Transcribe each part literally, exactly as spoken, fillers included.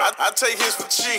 I, I take his for cheap.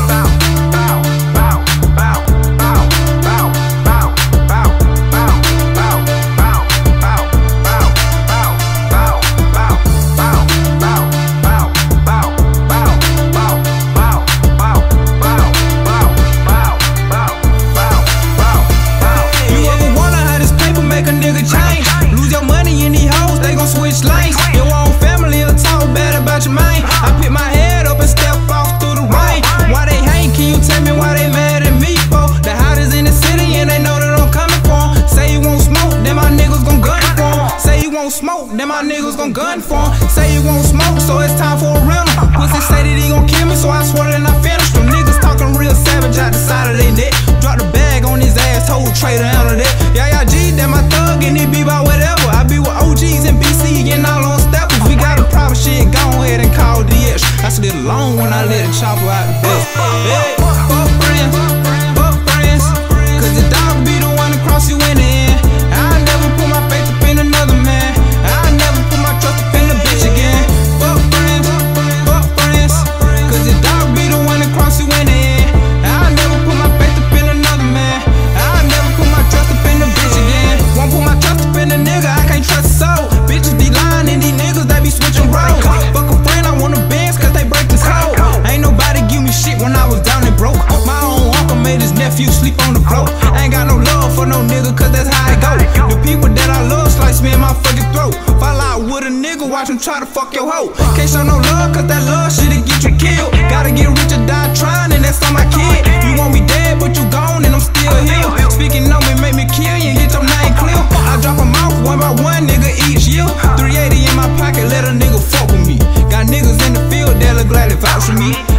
Switch lanes. Your own family will talk bad about your man. I pick my head up and step off through the rain. Why they hate? Can you tell me why they mad at me for? The hottest in the city and they know that I'm coming for 'em. Say you won't smoke, then my niggas gon' gun for 'em. Say you won't smoke, then my niggas gon' gun for 'em. Say you won't smoke, so it's time for a rental. Pussy say that he gon' kill me, so I swear that I finished. Them niggas talking real savage out the side of their neck. Drop the bag on his ass, told traitor out of that. Yeah, yeah, G, that my thug and it be about whatever. I be with O Gs and B C and all on steppers. We got a private shit, go ahead and call D X. I slid alone when I let the chopper out the bed. Hey, fuck friends, fuck friends, cause the dog be the one to cross you in the end. I never put my faith up in another man. I never put my trust up in a bitch again. Fuck friends, fuck friends, cause the dog be the one to cross you in the end. I never put my faith up in another man. I never put my trust up in a bitch again. Won't put my trust up in a nigga, I can't trust a soul. Bitches be lying and these niggas, they be switching roles. Fuck a friend, I want a Benz cause they break this code. Ain't nobody give me shit when I was down and broke. My own uncle made his nephew sleep on the floor. I ain't got no love for no nigga cause that's how it go. The people that I love slice me in my fucking throat. Fall out with a nigga, watch him try to fuck your hoe. Can't show no love cause that love shit'll get you killed. Gotta get rich or die trying and that's on my kid. You want me dead but you gone and I'm still here. Speaking on me make me kill you and get your name clear. I drop them off one by one nigga each year. three eighty in my pocket, let a nigga fuck with me. Got niggas in the field that'll gladly vouch for me.